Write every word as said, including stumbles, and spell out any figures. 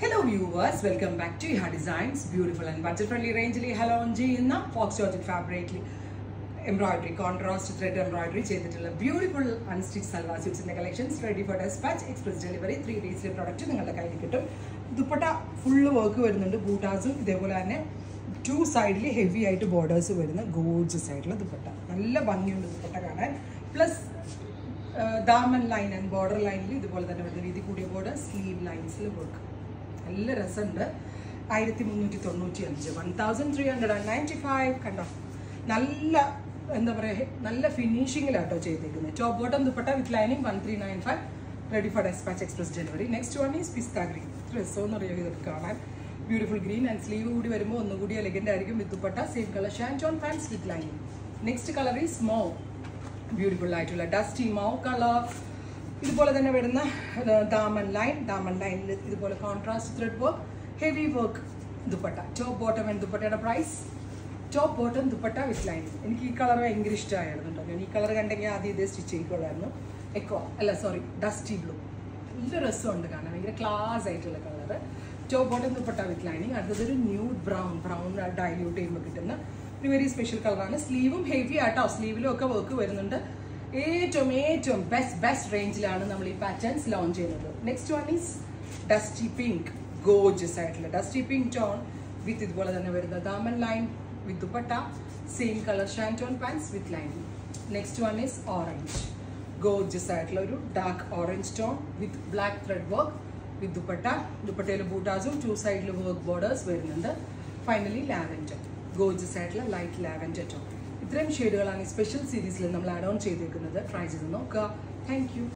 Hello viewers, welcome back to Iha Designs. Beautiful and budget friendly range li hello onji inna fox georgette fabric li embroidery contrast thread embroidery ചെയ്തിട്ടുള്ള beautiful unstitched salwar suits in the collections ready for dispatch express delivery three days le product നിങ്ങളുടെ കയ്യിൽ കിട്ടും. Dupatta full work വരുന്നുണ്ട്. ബൂട്ടാസും ഇതേപോലെ തന്നെ two side li heavy ആയിട്ട് borders വരുന്ന gorgeous ആയിട്ടുള്ള ദുപ്പട്ട. നല്ല ഭംഗിയുള്ള ദുപ്പട്ട കാണാൻ. Plus daman line and border line li ഇതുപോലെ തന്നെ വരുന്ന രീതി കൂടിയ border sleeve lines ൽ work. നല്ല രസമുണ്ട്. ആയിരത്തി മുന്നൂറ്റി തൊണ്ണൂറ്റി അഞ്ച് one thousand three hundred and ninety five കണ്ടോ. നല്ല എന്താ പറയുക, നല്ല ഫിനിഷിങ്ങിലാട്ടോ ചെയ്തേക്കുന്നത്. Top bottom dupatta with lining one three nine five ready for despatch express delivery. Next one is pista green. രസമെന്ന് പറയുക ഇതൊക്കെ കാണാൻ. ബ്യൂട്ടിഫുൾ ഗ്രീൻ ആൻഡ് സ്ലീവ് കൂടി വരുമ്പോൾ ഒന്നുകൂടി എലഗൻ്റ് ആയിരിക്കും. With dupatta same colour shantoon pants with lining. Next colour is mauve. Beautiful ആയിട്ടുള്ള dusty mauve colour. ഇതുപോലെ തന്നെ വരുന്ന ദാമൻ ലൈൻ. ദാമൻ ലൈനിൽ ഇതുപോലെ contrast thread work, heavy work dupatta. Top bottom and ദുപ്പട്ടയുടെ price top bottom dupatta with line. എനിക്ക് ഈ കളർ ഭയങ്കര ഇഷ്ടമായിരുന്നു കേട്ടോ. ഞാൻ ഈ കളർ കണ്ടെങ്കിൽ ആദ്യം ഇതേ സ്റ്റിച്ച് ചെയ്യിക്കൊള്ളായിരുന്നു. എക്കോ അല്ല സോറി ഡസ്റ്റി ബ്ലൂ. നല്ല രസമുണ്ട് കാണാൻ, ഭയങ്കര ക്ലാസ് ആയിട്ടുള്ള colour. Top bottom dupatta with lining. അടുത്തതൊരു ന്യൂഡ് ബ്രൗൺ. ബ്രൗൺ ഡൈല്യൂട്ട് ചെയ്യുമ്പോൾ കിട്ടുന്ന ഒരു വെരി സ്പെഷ്യൽ കളറാണ്. സ്ലീവും ഹെവി ആട്ടോ, സ്ലീവിലും ഒക്കെ വർക്ക് വരുന്നുണ്ട്. ഏറ്റവും ഏറ്റവും ബെസ്റ്റ് ബെസ്റ്റ് റേഞ്ചിലാണ് നമ്മൾ ഈ പാറ്റേൺസ് ലോഞ്ച് ചെയ്യുന്നത്. Next one is dusty pink. Gorgeous ആയിട്ടുള്ള ഡസ്റ്റി പിങ്ക് ടോൺ വിത്ത് ഇതുപോലെ തന്നെ വരുന്ന daman line with dupatta same colour shantoon pants with line. Next one is orange. Gorgeous ആയിട്ടുള്ള ഒരു dark orange tone with black thread work with dupatta. ദുപ്പട്ടയിൽ ബൂട്ടാസും two സൈഡിൽ work borders വരുന്നുണ്ട്. Finally lavender. ഗോർജസ് ആയിട്ടുള്ള ലൈറ്റ് ലാവൻഡർ ടോൺ. ഇത്രയും ഷെയ്ഡുകളാണ് ഈ സ്പെഷ്യൽ സീരീസിൽ നമ്മൾ ആഡ് ഓൺ ചെയ്തേക്കുന്നത്. ട്രൈ ചെയ്ത് നോക്കുക. Thank U.